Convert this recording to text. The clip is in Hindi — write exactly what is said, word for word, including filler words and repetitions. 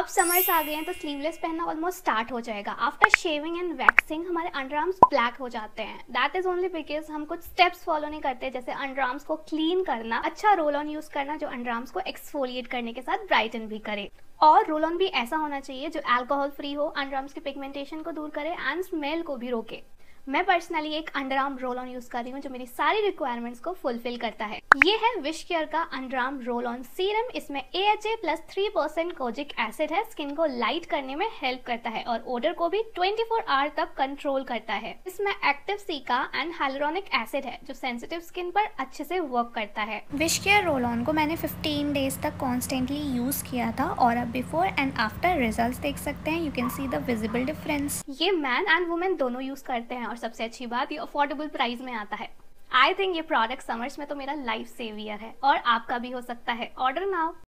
अब समर्स आ गए हैं तो स्लीवलेस पहनना ऑलमोस्ट स्टार्ट हो जाएगा। आफ्टर शेविंग एंड वैक्सिंग हमारे अंडर आर्म्स ब्लैक हो जाते हैं। दैट इज ओनली बिकॉज हम कुछ स्टेप्स फॉलो नहीं करते, जैसे अंडर आर्म्स को क्लीन करना, अच्छा रोल ऑन यूज करना जो अंडर आर्म्स को एक्सफोलिएट करने के साथ ब्राइटन भी करे। और रोल ऑन भी ऐसा होना चाहिए जो अल्कोहल फ्री हो, अंडर आर्म्स की पिगमेंटेशन को दूर करे एंड स्मेल को भी रोके। मैं पर्सनली एक underarm roll on use कर रही हूँ जो मेरी सारी रिक्वायरमेंट्स को फुलफिल करता है। ये है विश केयर का underarm roll on serum. इसमें A H A plus three percent kojic acid है, स्किन को लाइट करने में हेल्प करता है और ओडर को भी ट्वेंटी फोर आवर तक कंट्रोल करता है। इसमें active cica and hyaluronic acid है जो सेंसिटिव स्किन पर अच्छे से वर्क करता है। विश केयर रोल ऑन को मैंने फिफ्टीन डेज तक कॉन्स्टेंटली यूज किया था और अब बिफोर एंड आफ्टर रिजल्ट्स देख सकते हैं। You can see the visible difference. ये मैन एंड वुमेन दोनों यूज करते हैं और सबसे अच्छी बात ये अफोर्डेबल प्राइस में आता है। आई थिंक ये प्रोडक्ट समर्स में तो मेरा लाइफ सेवियर है और आपका भी हो सकता है। Order now.